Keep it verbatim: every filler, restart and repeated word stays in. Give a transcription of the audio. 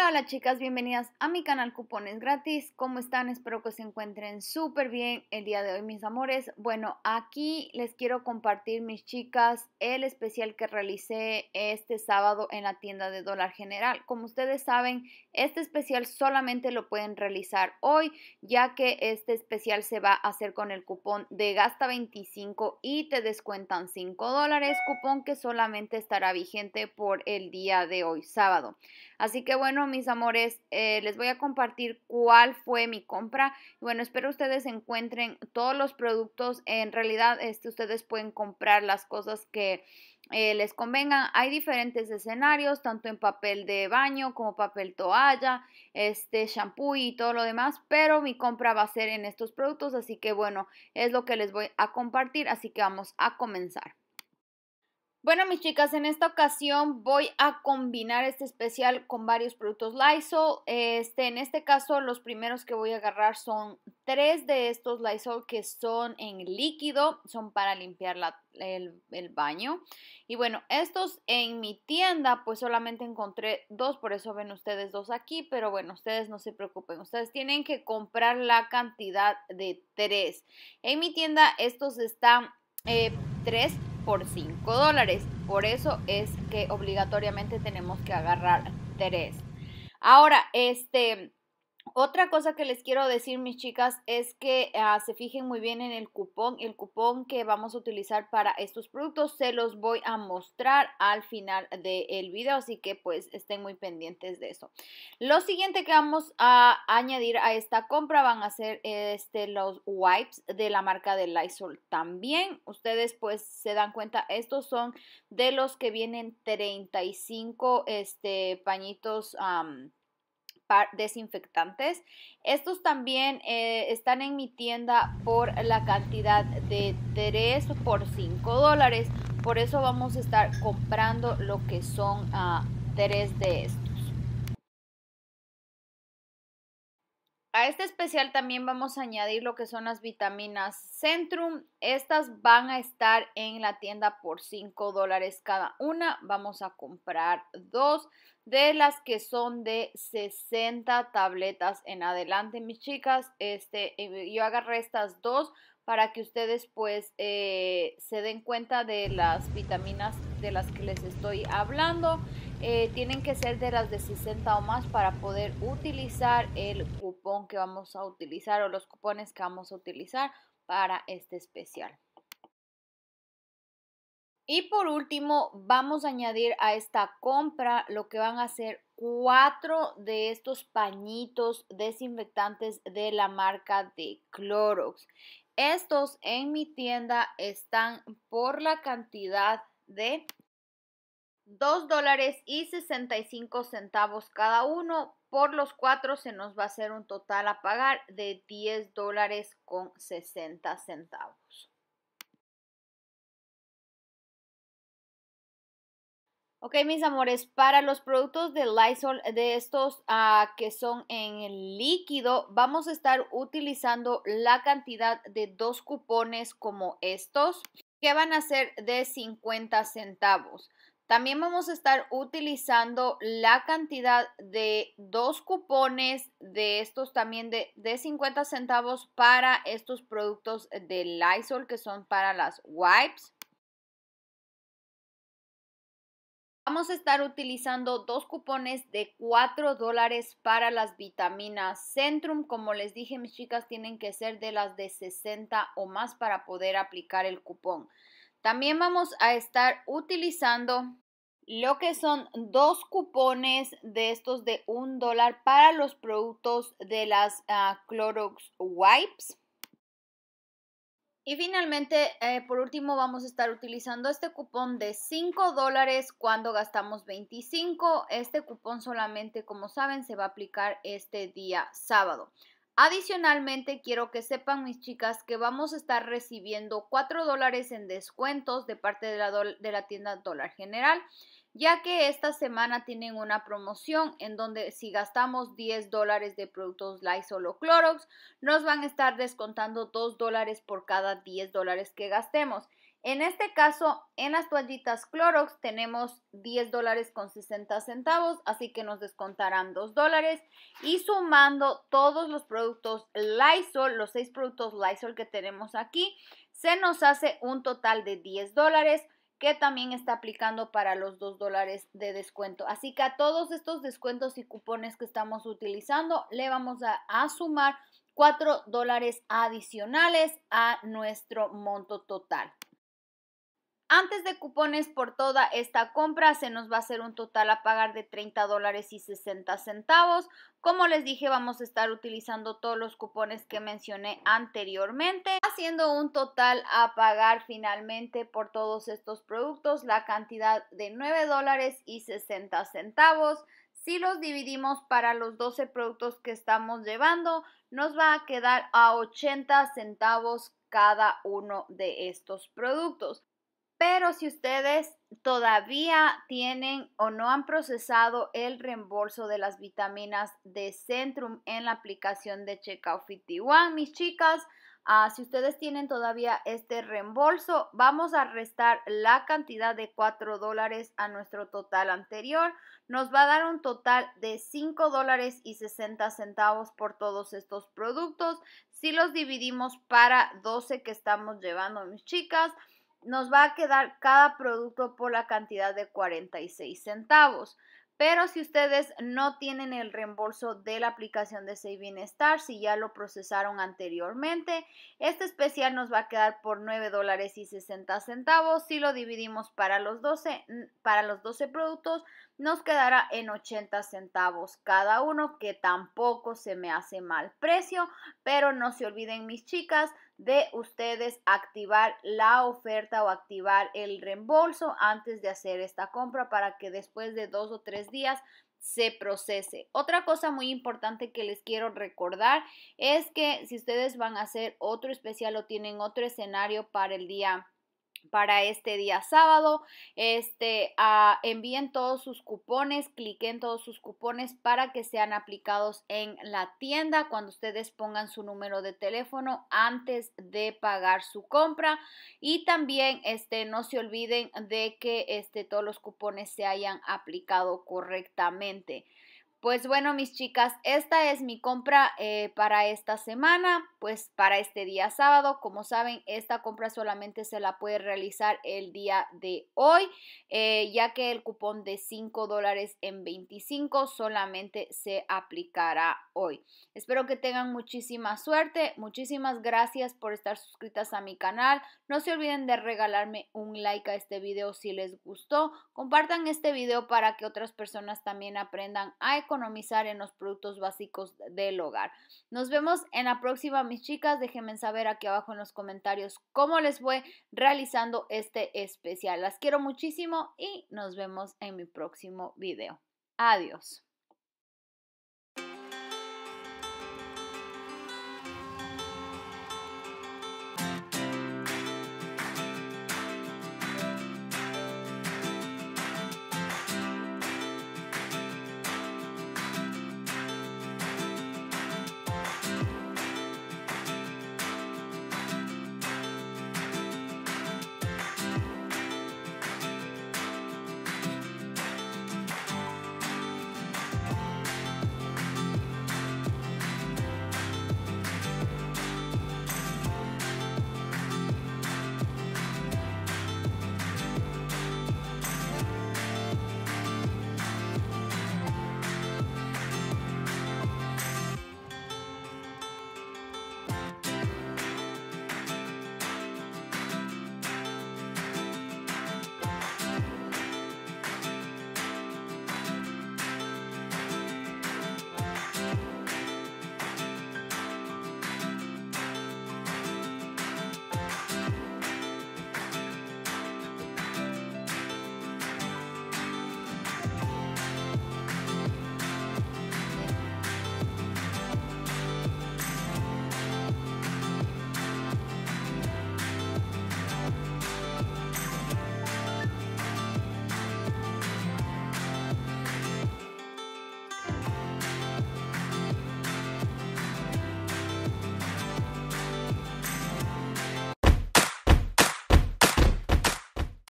Hola, hola chicas, bienvenidas a mi canal Cupones Gratis. ¿Cómo están? Espero que se encuentren súper bien el día de hoy, mis amores. Bueno, aquí les quiero compartir, mis chicas, el especial que realicé este sábado en la tienda de Dólar General. Como ustedes saben, este especial solamente lo pueden realizar hoy, ya que este especial se va a hacer con el cupón de Gasta veinticinco y te descuentan cinco dólares, cupón que solamente estará vigente por el día de hoy, sábado. Así que bueno, mis amores, eh, les voy a compartir cuál fue mi compra. Bueno, espero ustedes encuentren todos los productos. En realidad, este, ustedes pueden comprar las cosas que eh, les convengan. Hay diferentes escenarios, tanto en papel de baño como papel toalla, este, shampoo y todo lo demás. Pero mi compra va a ser en estos productos, así que bueno, es lo que les voy a compartir. Así que vamos a comenzar. Bueno, mis chicas, en esta ocasión voy a combinar este especial con varios productos Lysol. Este, en este caso, los primeros que voy a agarrar son tres de estos Lysol que son en líquido, son para limpiar la, el, el baño. Y bueno, estos en mi tienda, pues solamente encontré dos, por eso ven ustedes dos aquí, pero bueno, ustedes no se preocupen, ustedes tienen que comprar la cantidad de tres. En mi tienda estos están eh, tres por cinco dólares. Por eso es que obligatoriamente tenemos que agarrar tres. Ahora, este... Otra cosa que les quiero decir, mis chicas, es que uh, se fijen muy bien en el cupón. El cupón que vamos a utilizar para estos productos se los voy a mostrar al final del video, así que pues estén muy pendientes de eso. Lo siguiente que vamos a añadir a esta compra van a ser este, los wipes de la marca de Lysol también. Ustedes pues se dan cuenta, estos son de los que vienen treinta y cinco este, pañitos um, desinfectantes. Estos también eh, están en mi tienda por la cantidad de tres por cinco dólares. Por eso vamos a estar comprando lo que son uh, tres de estos. A este especial también vamos a añadir lo que son las vitaminas Centrum. Estas van a estar en la tienda por cinco dólares cada una. Vamos a comprar dos de las que son de sesenta tabletas en adelante, mis chicas. Este, yo agarré estas dos para que ustedes pues eh, se den cuenta de las vitaminas de las que les estoy hablando. Eh, tienen que ser de las de sesenta o más para poder utilizar el cupón que vamos a utilizar o los cupones que vamos a utilizar para este especial. Y por último, vamos a añadir a esta compra lo que van a ser cuatro de estos pañitos desinfectantes de la marca de Clorox. Estos en mi tienda están por la cantidad de dos dólares y sesenta y cinco centavos cada uno. Por los cuatro se nos va a hacer un total a pagar de diez dólares con sesenta centavos. Ok, mis amores, para los productos de Lysol, de estos uh, que son en el líquido, vamos a estar utilizando la cantidad de dos cupones como estos, que van a ser de cincuenta centavos. También vamos a estar utilizando la cantidad de dos cupones de estos también de, de cincuenta centavos para estos productos de Lysol que son para las wipes. Vamos a estar utilizando dos cupones de cuatro dólares para las vitaminas Centrum. Como les dije, mis chicas, tienen que ser de las de sesenta o más para poder aplicar el cupón. También vamos a estar utilizando lo que son dos cupones de estos de un dólar para los productos de las uh, Clorox Wipes. Y finalmente, eh, por último, vamos a estar utilizando este cupón de cinco dólares cuando gastamos veinticinco. Este cupón solamente, como saben, se va a aplicar este día sábado. Adicionalmente, quiero que sepan, mis chicas, que vamos a estar recibiendo cuatro dólares en descuentos de parte de la, de la tienda Dólar General, ya que esta semana tienen una promoción en donde si gastamos diez dólares de productos Lysol o Clorox, nos van a estar descontando dos dólares por cada diez dólares que gastemos. En este caso, en las toallitas Clorox tenemos diez dólares con sesenta centavos, así que nos descontarán dos dólares. Y sumando todos los productos Lysol, los seis productos Lysol que tenemos aquí, se nos hace un total de diez dólares, que también está aplicando para los dos dólares de descuento. Así que a todos estos descuentos y cupones que estamos utilizando, le vamos a, a sumar cuatro dólares adicionales a nuestro monto total. Antes de cupones por toda esta compra se nos va a hacer un total a pagar de treinta dólares y sesenta centavos. Como les dije, vamos a estar utilizando todos los cupones que mencioné anteriormente, haciendo un total a pagar finalmente por todos estos productos la cantidad de nueve dólares y sesenta centavos. Si los dividimos para los doce productos que estamos llevando, nos va a quedar a ochenta centavos cada uno de estos productos. Pero si ustedes todavía tienen o no han procesado el reembolso de las vitaminas de Centrum en la aplicación de Checkout cincuenta y uno, mis chicas, uh, si ustedes tienen todavía este reembolso, vamos a restar la cantidad de cuatro dólares a nuestro total anterior. Nos va a dar un total de cinco dólares y sesenta centavos por todos estos productos. Si los dividimos para doce que estamos llevando, mis chicas, nos va a quedar cada producto por la cantidad de cuarenta y seis centavos. Pero si ustedes no tienen el reembolso de la aplicación de Save Bienestar, si ya lo procesaron anteriormente, este especial nos va a quedar por nueve dólares y sesenta centavos. Si lo dividimos para los doce, para los doce productos, nos quedará en ochenta centavos cada uno, que tampoco se me hace mal precio. Pero no se olviden, mis chicas, de ustedes activar la oferta o activar el reembolso antes de hacer esta compra para que después de dos o tres días se procese. Otra cosa muy importante que les quiero recordar es que si ustedes van a hacer otro especial o tienen otro escenario para el día para este día sábado, este, uh, envíen todos sus cupones, cliquen todos sus cupones para que sean aplicados en la tienda cuando ustedes pongan su número de teléfono antes de pagar su compra. Y también este, no se olviden de que este, todos los cupones se hayan aplicado correctamente. Pues bueno, mis chicas, esta es mi compra eh, para esta semana, pues para este día sábado. Como saben, esta compra solamente se la puede realizar el día de hoy, eh, ya que el cupón de cinco dólares en veinticinco solamente se aplicará hoy. Espero que tengan muchísima suerte. Muchísimas gracias por estar suscritas a mi canal. No se olviden de regalarme un like a este video si les gustó. Compartan este video para que otras personas también aprendan a economizar en los productos básicos del hogar. Nos vemos en la próxima, mis chicas. Déjenme saber aquí abajo en los comentarios cómo les fue realizando este especial. Las quiero muchísimo y nos vemos en mi próximo video. Adiós.